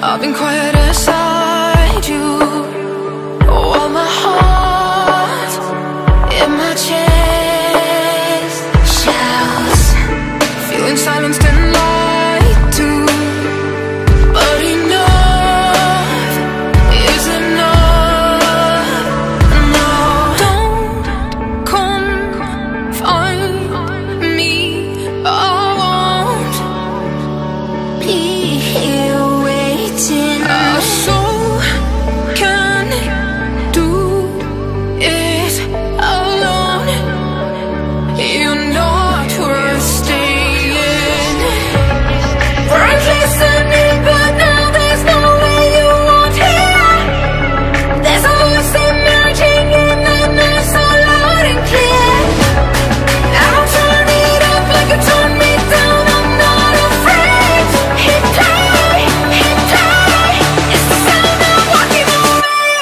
I've been quiet inside you, while my heart in my chest shouts, feeling silenced and lied to. But enough is enough. No, don't come find me. I won't be here waiting. Our soul can do it alone. You're not worth staying. Bright listening, but now there's no way you won't hear. There's a voice emerging in the night, so loud and clear. Now turn it up like you turn me down. I'm not afraid. Hit play, hit play. It's the sound of walking away.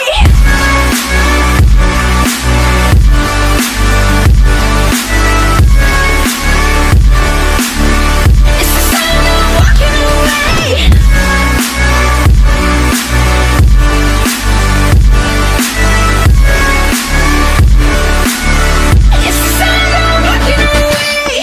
It's the sound of walking away. It's the sound of walking away.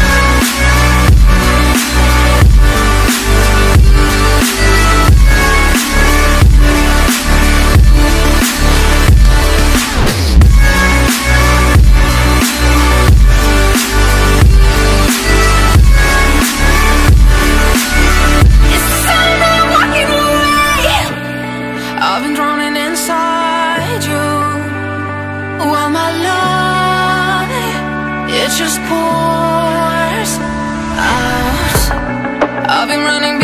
It's the sound of walking away. I've been drowning inside you, while my love, it just pours out. I've been running